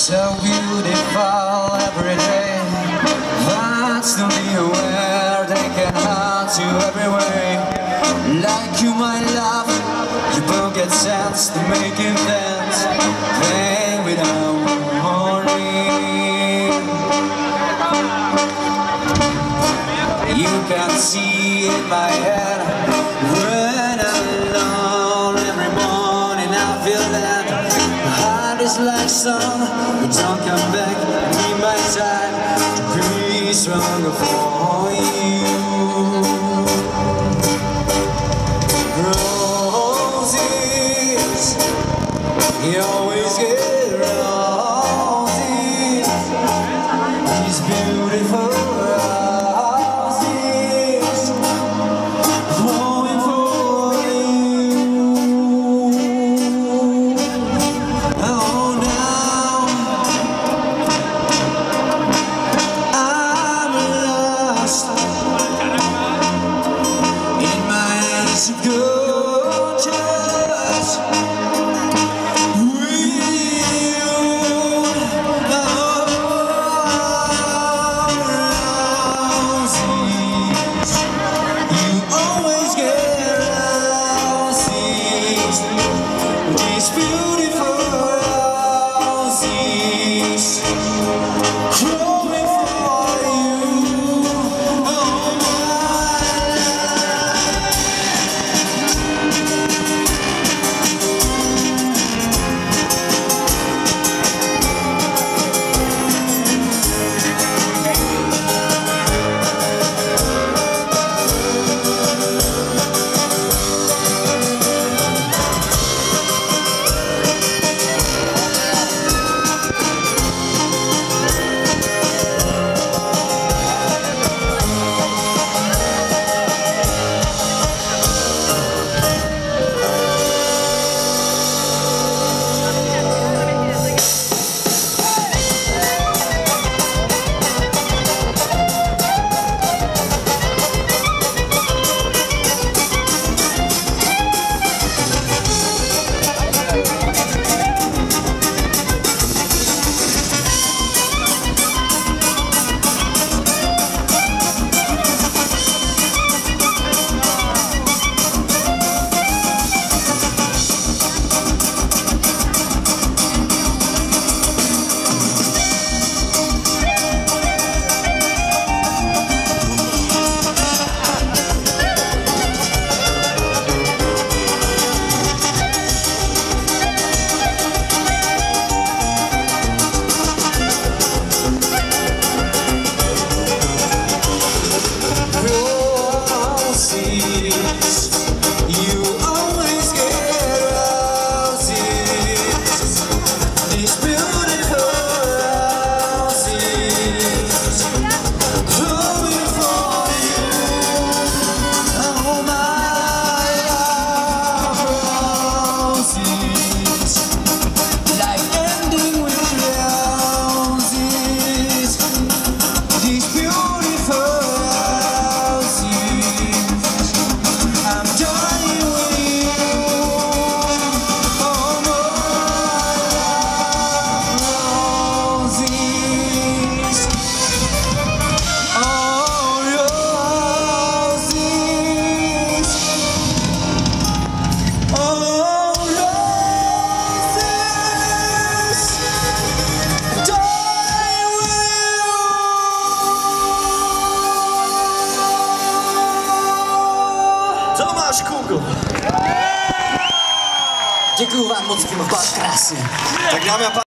So beautiful every day, that's to be aware they can haunt you every way. Like you, my love, you both get sense to making sense, pain without warning. You can see in my head when I'm alone every morning. I feel that heart is like sun, but don't come back. I need my time to be stronger for you. Roses, you always get roses. These beautiful roses flowing for you. Oh, now I'm lost in my eyes of gorgeous with you. Roses, you always get roses. These beautiful roses growing for you. Oh, my Tomáš Kůgl. Děkuju vám moc, bylo krásně. Tak dámy a pánové.